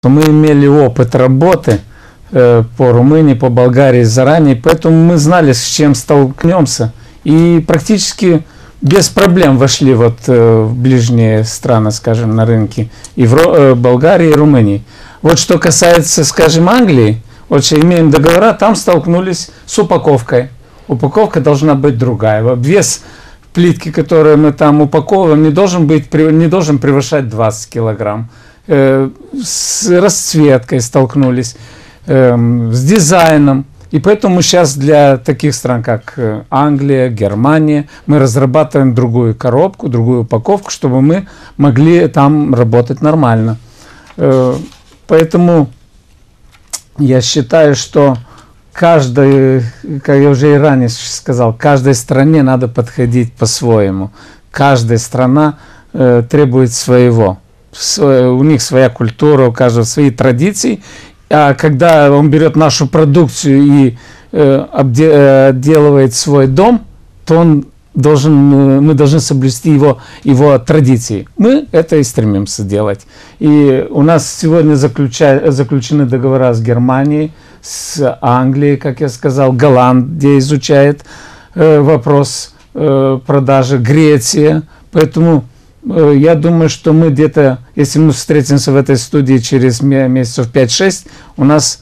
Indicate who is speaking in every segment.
Speaker 1: мы имели опыт работы по Румынии, по Болгарии заранее, поэтому мы знали, с чем столкнемся. И практически без проблем вошли вот в ближние страны, скажем, на рынки и в Болгарии, и Румынии. Вот что касается, скажем, Англии, вот что имеем договора, там столкнулись с упаковкой. Упаковка должна быть другая. Вес плитки, которую мы там упаковываем, не должен превышать 20 килограмм. С расцветкой столкнулись, с дизайном. И поэтому сейчас для таких стран, как Англия, Германия, мы разрабатываем другую коробку, другую упаковку, чтобы мы могли там работать нормально. Поэтому я считаю, что каждой, как я уже и ранее сказал, каждой стране надо подходить по-своему. Каждая страна требует своего. У них своя культура, у каждого свои традиции. А когда он берет нашу продукцию и обделывает свой дом, то мы должны соблюсти его традиции. Мы это и стремимся делать. И у нас сегодня заключены договора с Германией, с Англией, как я сказал, Голландия изучает вопрос продажи, Греция. Поэтому я думаю, что мы где-то, если мы встретимся в этой студии через месяцев 5-6, у нас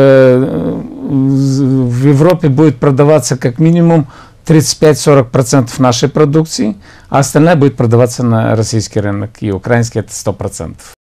Speaker 1: в Европе будет продаваться как минимум 35-40% нашей продукции, а остальная будет продаваться на российский рынок, и украинский это 100%.